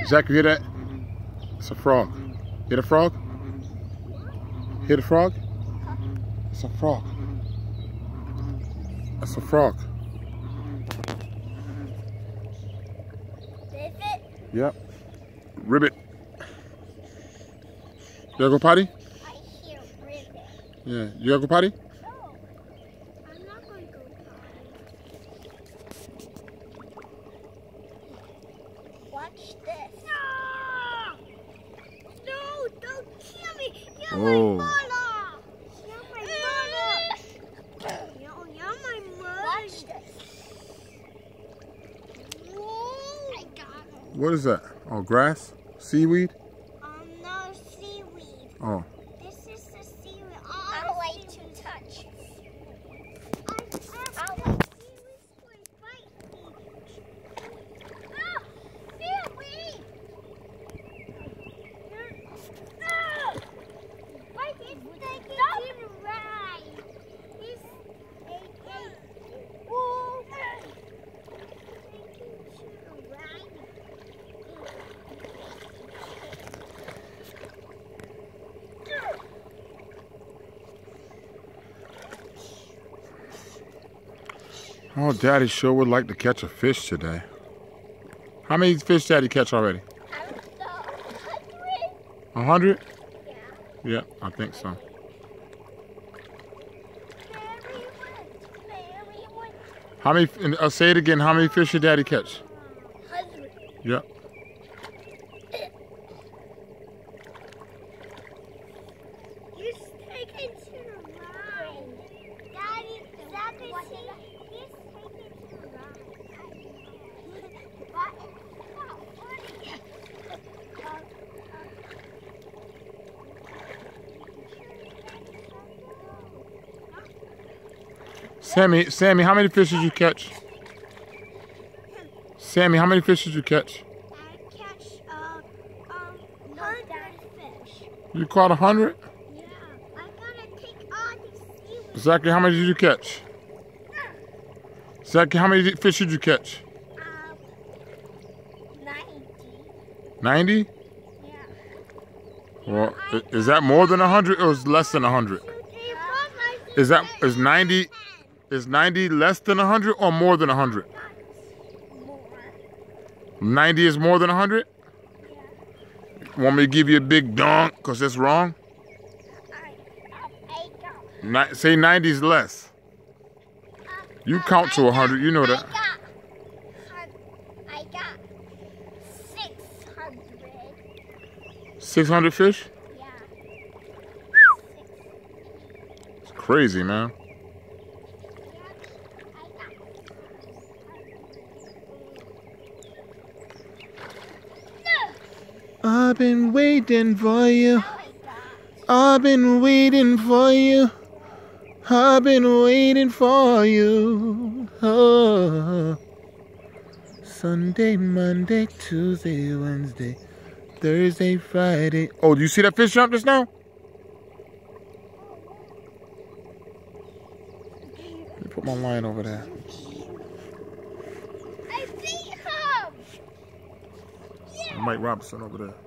Zach, you hear that? It's a frog. Hear the frog? Hear the frog? It's a frog. That's a frog. Ribbit? Yep. Ribbit. You gotta go potty? I hear ribbit. Yeah. You gotta go potty? No. I'm not going to go potty. Watch this. No! No, don't kill me. You're my mother. You're my mother. You're my mother. Watch this. Whoa. I got him. What is that? Oh, grass? Seaweed? No, seaweed. Oh. This is the seaweed. I like to touch. I like seaweed to bite me. Ah, seaweed! Ah! Why is taking you to ride? He's taking oh, taking you to ride. Oh, Daddy sure would like to catch a fish today. How many fish Daddy catch already? I don't know. 100? 100? Yeah. Yeah, I think so. How many, say it again, how many fish did Daddy catch? 100. Yeah. You're taking to the ride. Daddy, Zachary, he's taking to the ride. Sammy, how many fish did you catch? Sammy, how many fish did you catch? I catch 100 fish. You caught 100? Yeah, I gotta take all these seaweed. Zachary, how many did you catch? Zachary, how many fish did you catch? 90. 90? Yeah. Well, is that more than 100 or is less than 100? Is 90 less than 100 or more than 100? More. 90 is more than 100? Yeah. Want me to give you a big dunk because that's wrong? Say 90 is less. You count to 100, you know that. I got 600. 600 fish? Yeah. It's crazy, man. I've been waiting for you. I've been waiting for you. I've been waiting for you. Oh. Sunday, Monday, Tuesday, Wednesday, Thursday, Friday. Oh, do you see that fish jump just now? Let me put my line over there. I beat him. Yeah. Mike Robinson over there.